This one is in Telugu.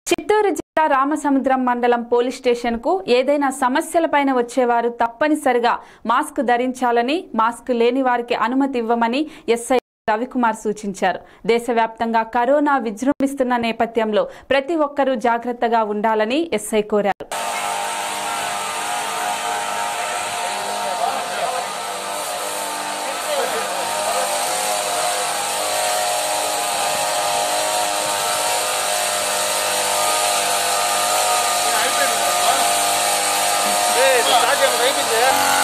చిత్తూరు జిల్లా రామసముద్రం మండలం పోలీస్ స్టేషన్ కు ఏదైనా సమస్యలపైన వచ్చేవారు తప్పనిసరిగా మాస్క్ ధరించాలని, మాస్క్ లేని వారికి అనుమతి ఇవ్వమని ఎస్ఐ రవికుమార్ సూచించారు. దేశవ్యాప్తంగా కరోనా విజృంభిస్తున్న నేపథ్యంలో ప్రతి ఒక్కరూ జాగ్రత్తగా ఉండాలని ఎస్ఐ కోరారు. Hey, está bien,